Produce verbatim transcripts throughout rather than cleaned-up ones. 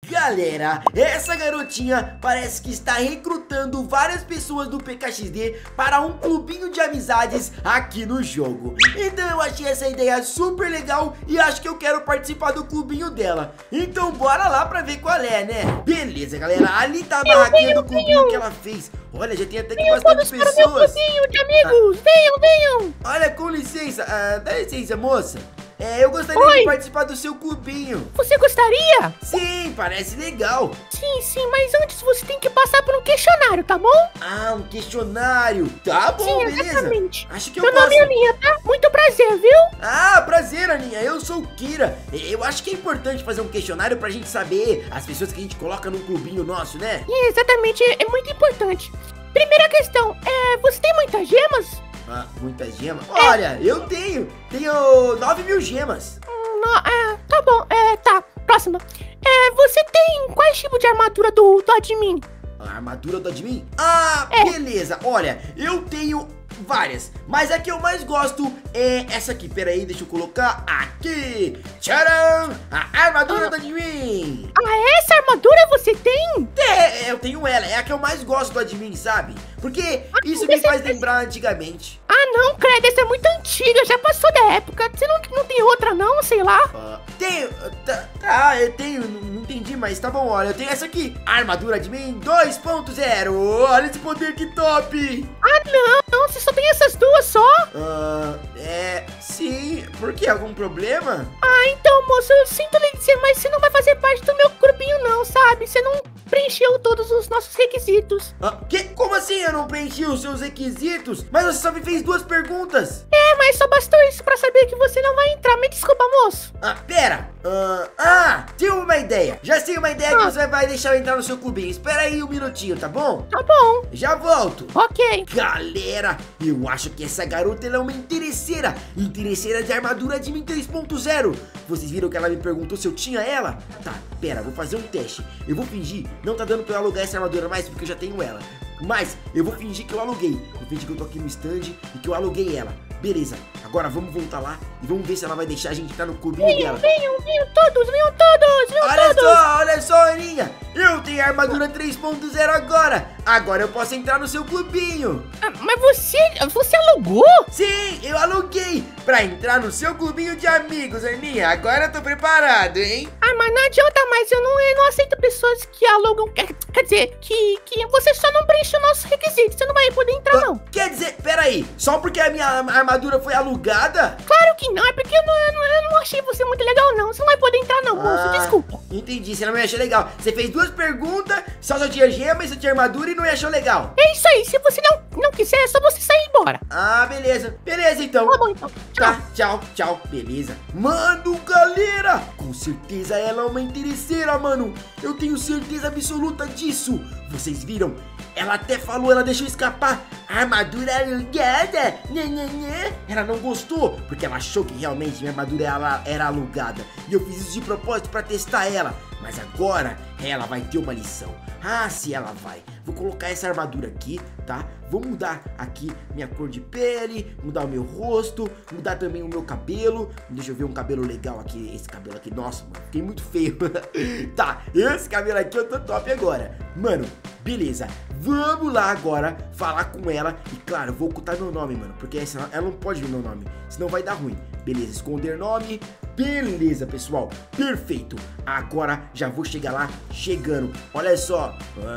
Galera, essa garotinha parece que está recrutando várias pessoas do P K X D para um clubinho de amizades aqui no jogo. Então eu achei essa ideia super legal e acho que eu quero participar do clubinho dela. Então bora lá pra ver qual é, né? Beleza, galera, ali tá a barraquinha do clubinho que ela fez. Olha, já tem até que bastante pessoas. Meu clubinho de amigos, ah. venham, venham. Olha, com licença, ah, dá licença, moça. É, eu gostaria Oi. de participar do seu clubinho. Você gostaria? Sim, parece legal. Sim, sim, mas antes você tem que passar por um questionário, tá bom? Ah, um questionário. Tá bom, sim, beleza. Exatamente. Acho que eu Meu posso. nome é Aninha, tá? Muito prazer, viu? Ah, prazer, Aninha. Eu sou o Kira. Eu acho que é importante fazer um questionário pra gente saber as pessoas que a gente coloca no clubinho nosso, né? É, exatamente, é muito importante. Primeira questão, é, você tem muitas gemas? Ah, muitas gemas? É. Olha, eu tenho. Tenho nove mil gemas. No, é, tá bom, é, tá. Próxima. É, você tem qual tipo de armadura do, do admin? A armadura do admin? Ah, é. Beleza. Olha, eu tenho várias, mas a que eu mais gosto é essa aqui. Pera aí, deixa eu colocar aqui. Tcharam! A armadura ah. do admin. Ah, essa armadura você tem? É, eu tenho ela. É a que eu mais gosto do admin, sabe? Porque ah, isso me faz lembrar antigamente. Ah, não, credo, essa é muito antiga, já passou da época. Você não, não tem outra não, sei lá? Uh, tenho, tá, tá, eu tenho, não, não entendi, mas tá bom, olha, eu tenho essa aqui. Armadura admin dois ponto zero. Olha esse poder que top. Ah, não, não, você só tem essas duas só? Uh, é, sim, por quê? Algum problema? Ah, então, moço, eu sinto lhe dizer, mas você não vai fazer parte do meu grupinho não, sabe? Você não preencheu todos os nossos requisitos. Ah, que? Como assim eu não preenchi os seus requisitos? Mas você só me fez duas perguntas. É, mas só bastou isso pra saber que você não vai entrar. Me desculpa, moço. Ah, pera. Uh, ah, tive uma ideia. Já sei uma ideia ah. que você vai deixar eu entrar no seu clubinho. Espera aí um minutinho, tá bom? Tá bom. Já volto. Ok. Galera, eu acho que essa garota ela é uma interesseira. Interesseira de armadura de mim três ponto zero. Vocês viram que ela me perguntou se eu tinha ela? Tá, pera, vou fazer um teste. Eu vou fingir, não tá dando pra eu alugar essa armadura mais porque eu já tenho ela. Mas eu vou fingir que eu aluguei. Vou fingir que eu tô aqui no stand e que eu aluguei ela. Beleza, agora vamos voltar lá e vamos ver se ela vai deixar a gente entrar no clubinho venham, dela. Venham, venham todos, venham todos, venham olha todos. só, olha só, Aninha. Eu tenho a armadura três ponto zero agora. Agora eu posso entrar no seu clubinho. Ah, mas você, você alugou? Sim, eu aluguei pra entrar no seu clubinho de amigos, Aninha. Agora eu tô preparado, hein? Ah, mas não adianta mais, eu não, eu não aceito pessoas que alugam, quer, quer dizer, que, que você só não preenche os nossos requisitos, você não vai poder entrar, não. Quer dizer, peraí, só porque a minha armadura foi alugada? Claro que não, é porque eu não, eu não, eu não achei você muito legal, não. Você não vai poder entrar, não, moço, ah, desculpa. Entendi, você não me achou legal. Você fez duas perguntas, só só tinha gema e só tinha armadura e não me achou legal. É isso aí, se você não, não quiser, é só você sair embora. Ah, beleza, beleza então. Tá bom, então, tchau. Tá, tchau, tchau, beleza. Mano, galera, com certeza ela é uma interesseira, mano. Eu tenho certeza absoluta disso. Vocês viram? Ela até falou, ela deixou escapar. Armadura alugada. Nhê, nhê, nhê. Ela não gostou, porque ela achou que realmente minha armadura era, era alugada. E eu fiz isso de propósito pra testar ela. Mas agora ela vai ter uma lição. Ah, se ela vai. Vou colocar essa armadura aqui, tá? Vou mudar aqui minha cor de pele, mudar o meu rosto, mudar também o meu cabelo. Deixa eu ver um cabelo legal aqui. Esse cabelo aqui, nossa, mano, fiquei muito feio. Tá, esse cabelo aqui eu tô top agora. Mano, beleza. Vamos lá agora falar com ela. E claro, eu vou ocultar meu nome, mano, porque essa, ela não pode ver meu nome, senão vai dar ruim. Beleza, esconder nome. Beleza, pessoal, perfeito. Agora já vou chegar lá, chegando. Olha só.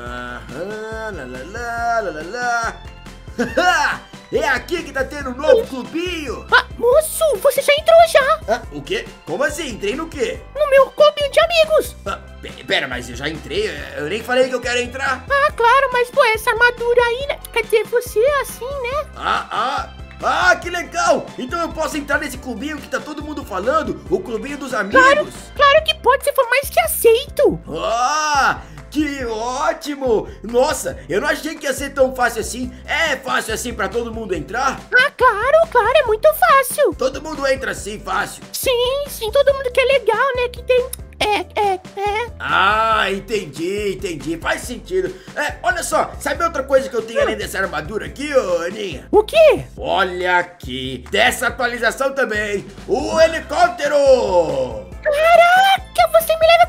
Aham, lá, lá, lá, lá, lá, lá. É aqui que tá tendo um novo clubinho. Ah, moço, você já entrou já. Ah, o quê? Como assim? Entrei no quê? No meu clubinho de amigos. Ah, pera, mas eu já entrei. Eu nem falei que eu quero entrar. Ah, claro, mas pô, essa armadura aí, né? Quer dizer, você é assim, né? Ah, ah. Ah, que legal! Então eu posso entrar nesse clubinho que tá todo mundo falando? O clubinho dos amigos? Claro, claro que pode, se for mais que aceito! Ah, que ótimo! Nossa, eu não achei que ia ser tão fácil assim. É fácil assim pra todo mundo entrar? Ah, claro, claro, é muito fácil! Todo mundo entra assim, fácil? Sim, sim, todo mundo que é legal, né, que tem... É, é, é. Ah, entendi, entendi. Faz sentido. É, olha só, sabe outra coisa que eu tenho além dessa armadura aqui, ô Aninha? O quê? Olha aqui, dessa atualização também, o helicóptero! Caraca, você me leva pra dar uma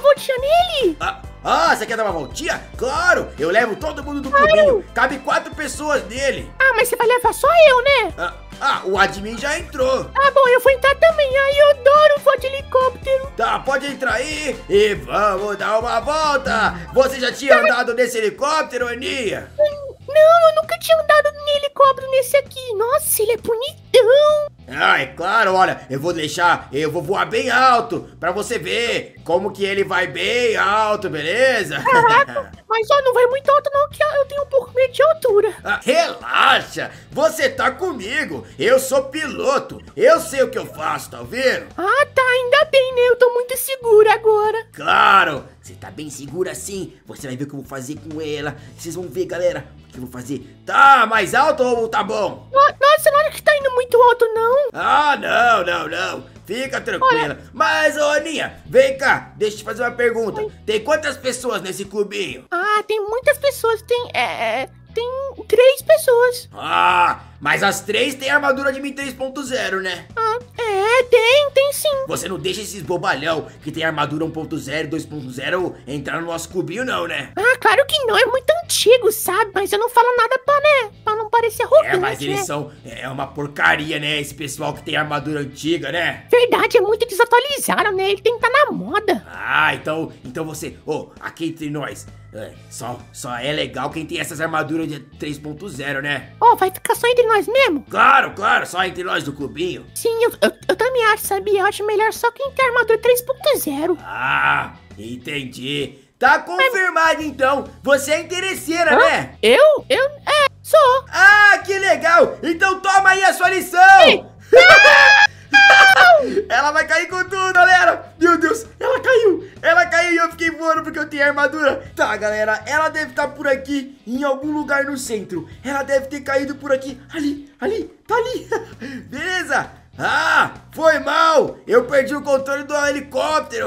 voltinha nele? Ah, ah, você quer dar uma voltinha? Claro, eu levo todo mundo do cubinho. Cabe quatro pessoas nele. Ah, mas você vai levar só eu, né? Ah, ah, o admin já entrou. Tá bom, eu vou entrar também. Ai, eu adoro voar de helicóptero. Tá, pode entrar aí e vamos dar uma volta. Você já tinha andado nesse helicóptero, Aninha? Não, eu nunca tinha andado em helicóptero nesse aqui. Nossa, ele é bonitão. Ah, é claro, olha, eu vou deixar, eu vou voar bem alto pra você ver como que ele vai bem alto, beleza? Caraca, mas ó, não vai muito alto não, que eu tenho um pouco medo de altura. Ah, relaxa, você tá comigo, eu sou piloto, eu sei o que eu faço, tá vendo? Ah, tá, ainda bem, né? Eu tô muito segura agora. Claro, você tá bem segura assim, você vai ver o que eu vou fazer com ela, vocês vão ver, galera, o que eu vou fazer. Tá mais alto ou tá bom? Nossa, não acho que tá indo muito alto não. Ah, não, não, não. Fica tranquila. Olha. Mas, ô Aninha, vem cá, deixa eu te fazer uma pergunta. Oi. Tem quantas pessoas nesse clubinho? Ah, tem muitas pessoas. Tem, é, tem três pessoas. Ah, mas as três têm armadura de mim três ponto zero, né? Ah, é, tem, tem sim. Você não deixa esses bobalhão que tem armadura um ponto zero, dois ponto zero entrar no nosso clubinho não, né? Ah, claro que não, é muito antigo, sabe? Mas eu não falo nada pra, né, pra não parecer arrogante. É, mas eles né? são, é uma porcaria, né? Esse pessoal que tem armadura antiga, né? Verdade, é muito desatualizado, né? Ele tem que estar na moda. Ah, então, então você, ô, oh, aqui entre nós, é, só, só é legal quem tem essas armaduras de três ponto zero, né? Ó, oh, vai ficar só entre nós mesmo? Claro, claro, só entre nós do clubinho. Sim, eu, eu, eu também acho, sabia? Eu acho melhor só quem tem armadura três ponto zero. Ah, entendi. Tá confirmado, então. Você é interesseira, Hã? né? Eu? Eu? É, sou. Ah, que legal. Então toma aí a sua lição. Ela vai cair com tudo, galera. Meu Deus, ela caiu. Ela caiu e eu fiquei voando porque eu tenho armadura. Tá, galera, ela deve estar por aqui em algum lugar no centro. Ela deve ter caído por aqui. Ali, ali, tá ali. Beleza. Ah, foi mal! Eu perdi o controle do helicóptero!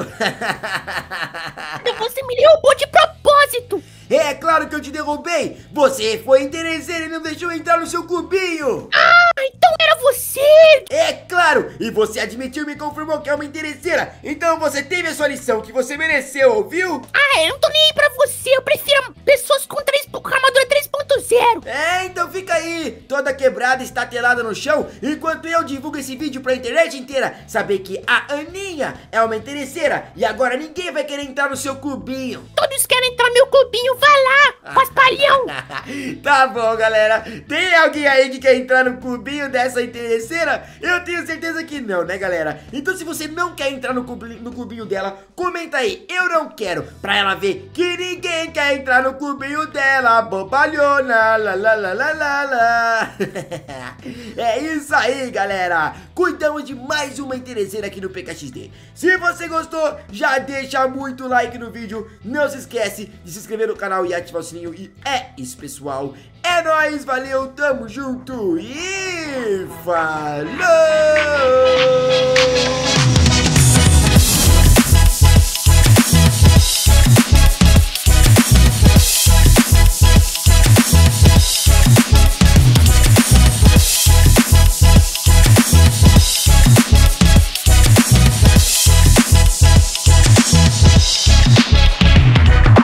Você me derrubou de propósito! É claro que eu te derrubei! Você foi interesseiro e não deixou entrar no seu clubinho! Ah, então era você! É claro! E você admitiu e me confirmou que é uma interesseira! Então você teve a sua lição que você mereceu, ouviu? Ah, eu não tô nem aí pra você! Eu prefiro pessoas com, três, com armadura três ponto zero! É, então fica aí! Toda quebrada, estatelada no chão, enquanto eu divulgo esse vídeo pra internet inteira saber que a Aninha é uma interesseira e agora ninguém vai querer entrar no seu clubinho! Todos querem entrar no meu clubinho! Vai lá, paspalhão! Tá bom, galera. Tem alguém aí que quer entrar no clubinho dessa interesseira? Eu tenho certeza que não, né, galera? Então se você não quer entrar no clubinho, no clubinho dela, comenta aí, eu não quero, pra ela ver que ninguém quer entrar no clubinho dela, bobalhona, lá, lá, lá, lá, lá, lá. É isso aí, galera. Cuidamos de mais uma interesseira aqui no P K X D. Se você gostou, já deixa muito like no vídeo. Não se esquece de se inscrever no canal e ativar o sininho. E é isso, pessoal. É nóis, valeu, tamo junto e falou!